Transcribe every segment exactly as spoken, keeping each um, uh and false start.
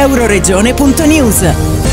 euroregione punto news.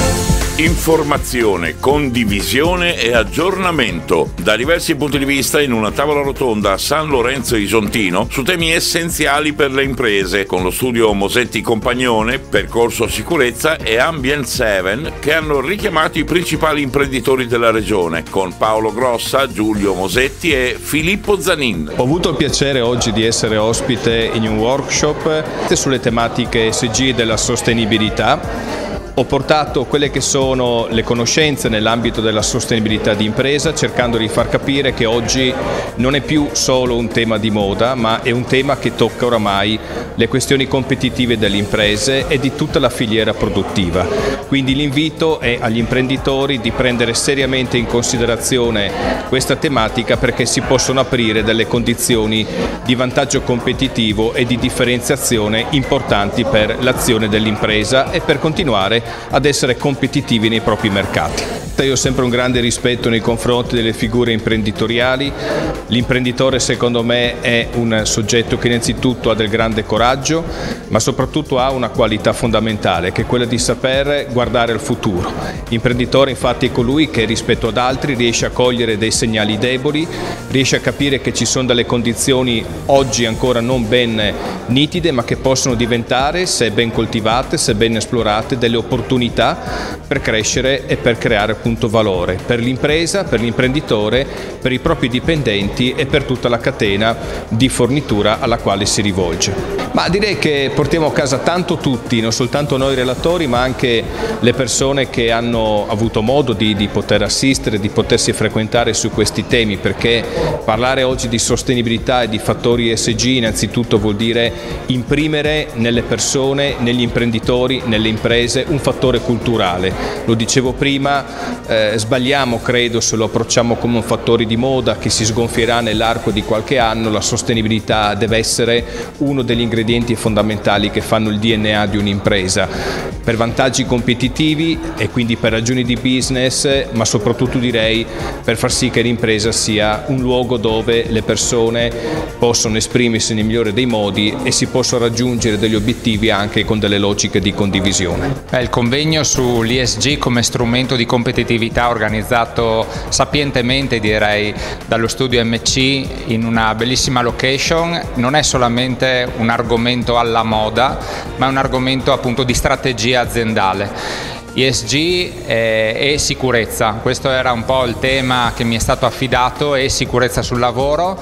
Informazione, condivisione e aggiornamento da diversi punti di vista in una tavola rotonda a San Lorenzo Isontino su temi essenziali per le imprese, con lo studio Mosetti Compagnone, Percorso Sicurezza e Ambient Seven, che hanno richiamato i principali imprenditori della regione, con Paolo Grossa, Giulio Mosetti e Filippo Zanin. Ho avuto il piacere oggi di essere ospite in un workshop sulle tematiche S G e della sostenibilità. Ho portato quelle che sono le conoscenze nell'ambito della sostenibilità di impresa, cercando di far capire che oggi non è più solo un tema di moda, ma è un tema che tocca oramai le questioni competitive delle imprese e di tutta la filiera produttiva. Quindi l'invito è agli imprenditori di prendere seriamente in considerazione questa tematica, perché si possono aprire delle condizioni di vantaggio competitivo e di differenziazione importanti per l'azione dell'impresa e per continuare ad essere competitivi nei propri mercati. Io ho sempre un grande rispetto nei confronti delle figure imprenditoriali. L'imprenditore, secondo me, è un soggetto che innanzitutto ha del grande coraggio, ma soprattutto ha una qualità fondamentale, che è quella di saper guardare al futuro. L'imprenditore infatti è colui che rispetto ad altri riesce a cogliere dei segnali deboli, riesce a capire che ci sono delle condizioni oggi ancora non ben nitide, ma che possono diventare, se ben coltivate, se ben esplorate, delle opportunità per crescere e per creare appunto valore per l'impresa, per l'imprenditore, per i propri dipendenti e per tutta la catena di fornitura alla quale si rivolge. Ma direi che portiamo a casa tanto tutti, non soltanto noi relatori, ma anche le persone che hanno avuto modo di, di poter assistere, di potersi frequentare su questi temi, perché parlare oggi di sostenibilità e di fattori S G innanzitutto vuol dire imprimere nelle persone, negli imprenditori, nelle imprese un fattore culturale. Lo dicevo prima, eh, sbagliamo credo se lo approcciamo come un fattore di moda che si sgonfierà nell'arco di qualche anno. La sostenibilità deve essere uno degli ingredienti fondamentali che fanno il D N A di un'impresa, per vantaggi competitivi e quindi per ragioni di business, ma soprattutto direi per far sì che l'impresa sia un luogo dove le persone possono esprimersi nel migliore dei modi e si possono raggiungere degli obiettivi anche con delle logiche di condivisione. Beh, il convegno sull'E S G come strumento di competitività, organizzato sapientemente direi dallo studio M C in una bellissima location, non è solamente un argomento alla moda, ma è un argomento appunto di strategia aziendale. E S G e sicurezza, questo era un po' il tema che mi è stato affidato, e sicurezza sul lavoro.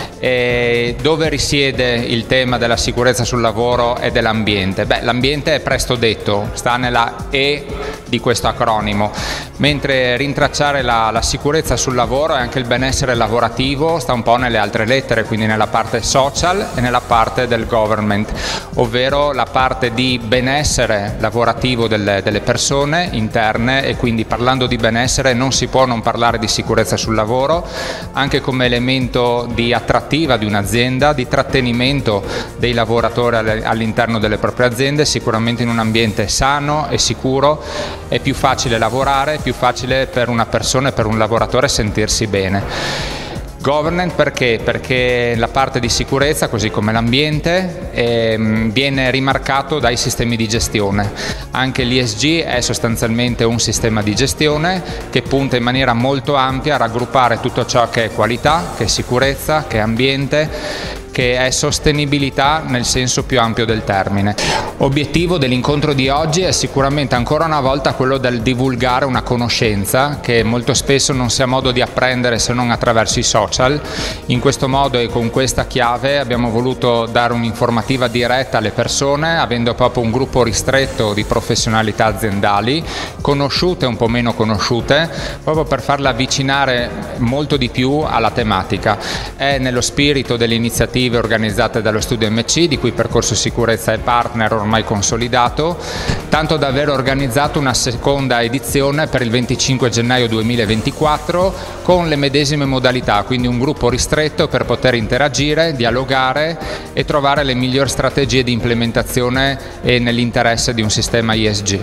E dove risiede il tema della sicurezza sul lavoro e dell'ambiente? Beh, l'ambiente è presto detto, sta nella E di questo acronimo, mentre rintracciare la, la sicurezza sul lavoro e anche il benessere lavorativo sta un po' nelle altre lettere, quindi nella parte social e nella parte del government, ovvero la parte di benessere lavorativo delle, delle persone interne, e quindi parlando di benessere non si può non parlare di sicurezza sul lavoro, anche come elemento di attrattiva di un'azienda, di trattenimento dei lavoratori all'interno delle proprie aziende. Sicuramente in un ambiente sano e sicuro è più facile lavorare, è più facile per una persona e per un lavoratore sentirsi bene. Governance perché? Perché la parte di sicurezza, così come l'ambiente, ehm, viene rimarcato dai sistemi di gestione. Anche l'E S G è sostanzialmente un sistema di gestione che punta in maniera molto ampia a raggruppare tutto ciò che è qualità, che è sicurezza, che è ambiente, che è sostenibilità nel senso più ampio del termine. Obiettivo dell'incontro di oggi è sicuramente ancora una volta quello del divulgare una conoscenza che molto spesso non si ha modo di apprendere se non attraverso i social. In questo modo e con questa chiave abbiamo voluto dare un'informativa diretta alle persone, avendo proprio un gruppo ristretto di professionalità aziendali, conosciute e un po' meno conosciute, proprio per farle avvicinare molto di più alla tematica. È nello spirito delle iniziative organizzate dallo studio M C, di cui Percorso Sicurezza è partner ormai consolidato, tanto da aver organizzato una seconda edizione per il venticinque gennaio duemilaventiquattro con le medesime modalità, quindi un gruppo ristretto per poter interagire, dialogare e trovare le migliori strategie di implementazione e nell'interesse di un sistema E S G.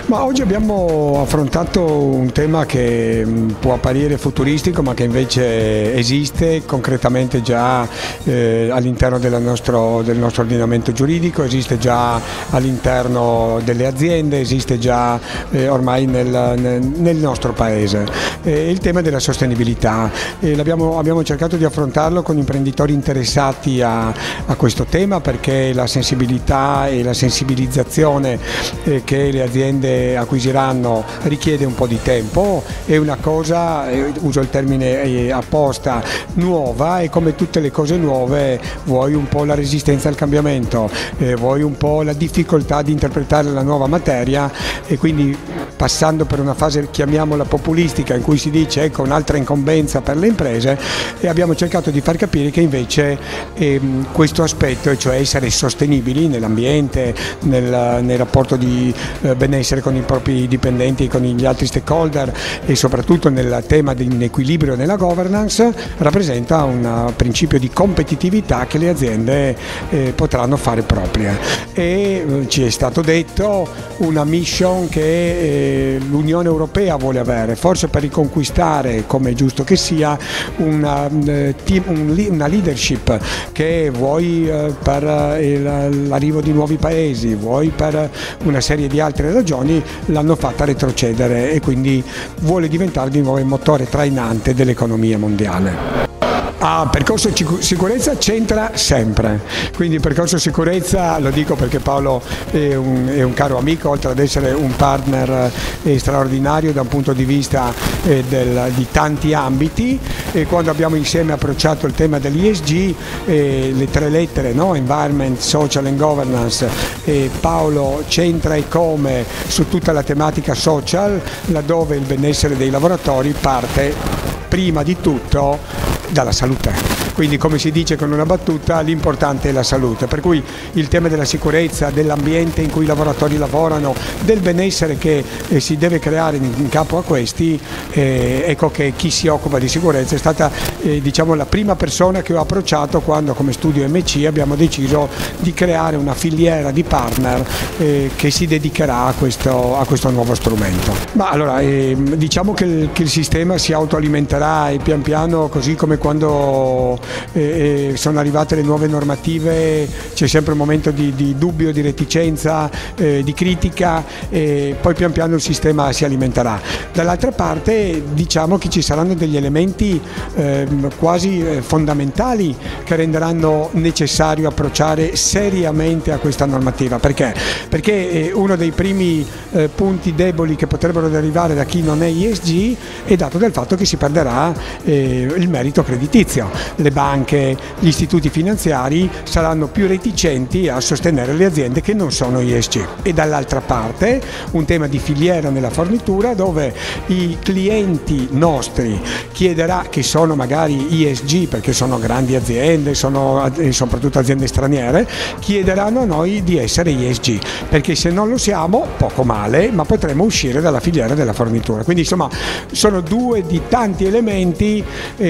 Ma oggi abbiamo affrontato un tema che può apparire futuristico ma che invece esiste concretamente già eh, all'interno della nostro, del nostro ordinamento giuridico, esiste già all'interno delle aziende, esiste già eh, ormai nel, nel, nel nostro paese. Eh, il tema della sostenibilità. Eh, l'abbiamo, abbiamo cercato di affrontarlo con imprenditori interessati a, a questo tema, perché la sensibilità e la sensibilizzazione eh, che le aziende acquisiranno richiede un po' di tempo, è una cosa, eh, uso il termine eh, apposta, nuova, e come tutte le cose nuove vuoi un po' la resistenza al cambiamento, eh, vuoi un po' la difficoltà di interpretare la nuova materia, e quindi passando per una fase, chiamiamola populistica, in cui si dice ecco un'altra incombenza per le imprese, e abbiamo cercato di far capire che invece ehm, questo aspetto, cioè essere sostenibili nell'ambiente, nel, nel rapporto di eh, benessere con i propri dipendenti e con gli altri stakeholder, e soprattutto nel tema dell'equilibrio nella governance, rappresenta un principio di competitività che le aziende eh, potranno fare propria. E eh, ci è stato detto una mission che eh, l'Unione Europea vuole avere, forse per riconquistare, come è giusto che sia, una, eh, team, un, una leadership che vuoi eh, per eh, l'arrivo di nuovi paesi, vuoi per una serie di altre ragioni, l'hanno fatta retrocedere, e quindi vuole diventare di nuovo il motore trainante dell'economia mondiale. Ah, percorso sicurezza c'entra sempre, quindi percorso sicurezza, lo dico perché Paolo è un, è un caro amico, oltre ad essere un partner eh, straordinario da un punto di vista eh, del, di tanti ambiti, e quando abbiamo insieme approcciato il tema dell'E S G, eh, le tre lettere, no? Environment, Social and Governance, eh, Paolo c'entra e come su tutta la tematica social, laddove il benessere dei lavoratori parte prima di tutto dalla salute. Quindi, come si dice con una battuta, l'importante è la salute, per cui il tema della sicurezza, dell'ambiente in cui i lavoratori lavorano, del benessere che eh, si deve creare in, in capo a questi, eh, ecco che chi si occupa di sicurezza è stata eh, diciamo la prima persona che ho approcciato quando come studio M C abbiamo deciso di creare una filiera di partner eh, che si dedicherà a questo, a questo nuovo strumento. Ma allora eh, diciamo che il, che il sistema si autoalimenterà, e pian piano, così come quando eh, sono arrivate le nuove normative c'è sempre un momento di, di dubbio, di reticenza, eh, di critica, e poi pian piano il sistema si alimenterà. Dall'altra parte diciamo che ci saranno degli elementi eh, quasi fondamentali che renderanno necessario approcciare seriamente a questa normativa. Perché? Perché eh, uno dei primi eh, punti deboli che potrebbero derivare da chi non è E S G è dato dal fatto che si perderà eh, il merito creditizio. Le banche, gli istituti finanziari saranno più reticenti a sostenere le aziende che non sono E S G. E dall'altra parte un tema di filiera nella fornitura, dove i clienti nostri chiederà, che sono magari E S G perché sono grandi aziende, sono soprattutto aziende straniere, chiederanno a noi di essere E S G, perché se non lo siamo poco male, ma potremo uscire dalla filiera della fornitura. Quindi insomma sono due di tanti elementi,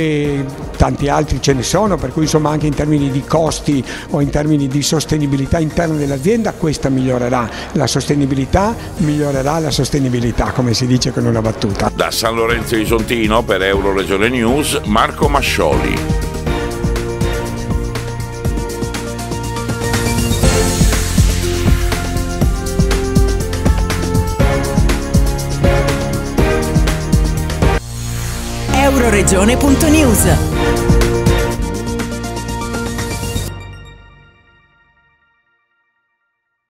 e tanti altri ce ne sono, per cui insomma anche in termini di costi o in termini di sostenibilità interna dell'azienda questa migliorerà, la sostenibilità migliorerà la sostenibilità, come si dice con una battuta. Da San Lorenzo Isontino per Euroregione News, Marco Mascioli. Euroregione punto news